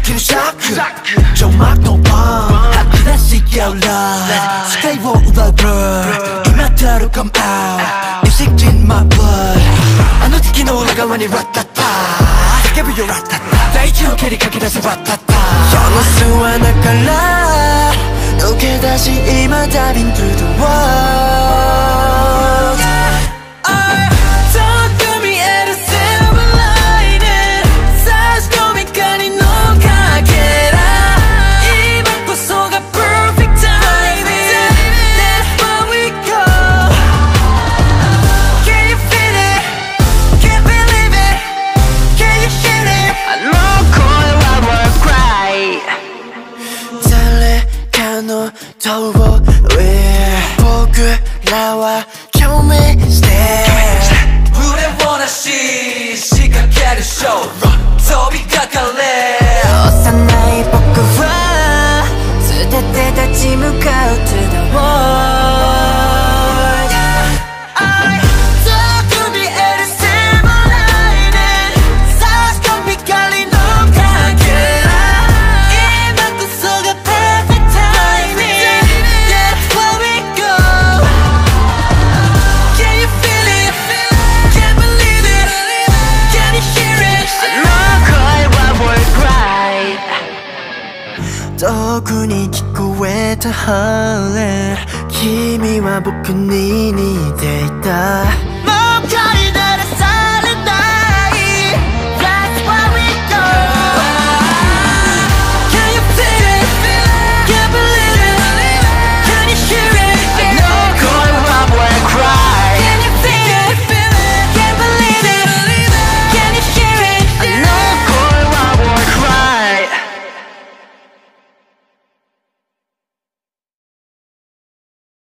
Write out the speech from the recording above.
るシャック除幕のパン吐き出し Out loud 視界を奪う Blur 今たる Come out Music in my blood あの敵の裏側にラッタッタ叫ぶよラッタッタ大地を蹴りかけ出せバッタッタその巣穴から抜け出し今 Diving through the world 遠く見える Silver lining 差し込み光のかけら今こそが Perfect timing That's where we go Can you feel it? Can't believe it Can you hear it? I know声は work right 誰かの塔を上僕らは共鳴して触れをなし仕掛けるショー飛びかかれ幼い僕は捨てて立ち向かう To the world 遠く見える Silver lining 差し込み光のかけら今こそが Perfect timing That's where we go Can you feel it? Can't believe it Can you hear it? I know声は work right 遠くに聞こえたハーレー君は僕に似ていたもう一回